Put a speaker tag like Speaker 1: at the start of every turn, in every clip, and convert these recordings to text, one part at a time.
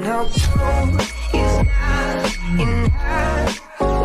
Speaker 1: how cold is not enough.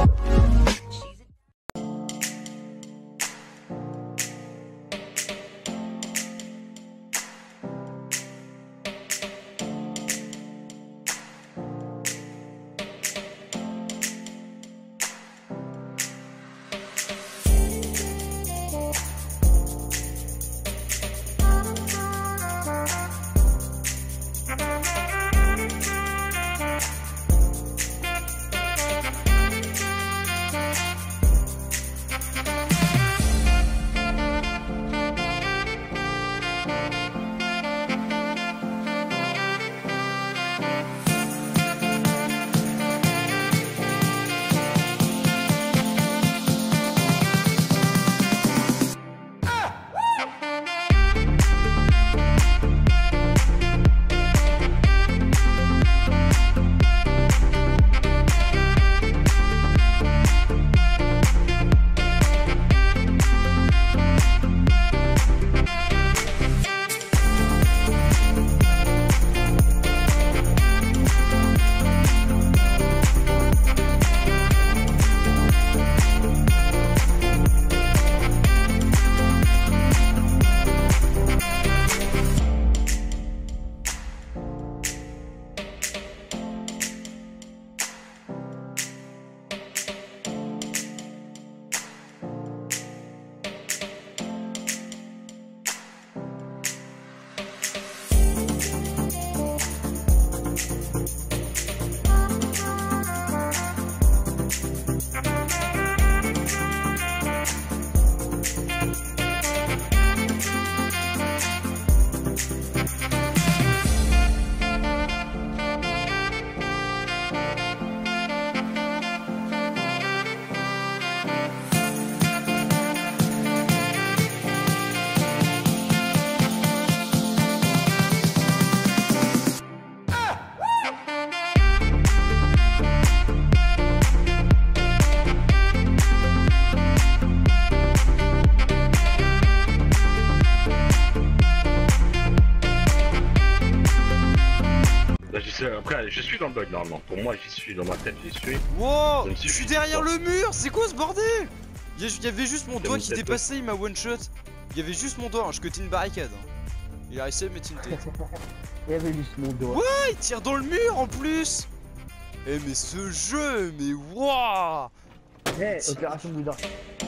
Speaker 2: Après, je suis dans le bug normalement. Pour moi, j'y suis dans ma tête, j'y suis.
Speaker 3: Wow, je suis derrière le mur. C'est quoi ce bordel? Il y avait juste mon doigt qui dépassait, il m'a one shot. Il y avait juste mon doigt, je cutais une barricade. Il a réussi à mettre une tête.
Speaker 4: Il y avait juste mon doigt.
Speaker 3: Ouais, il tire dans le mur en plus. Eh mais ce jeu, mais waouh.
Speaker 4: Eh, opération Bouddha.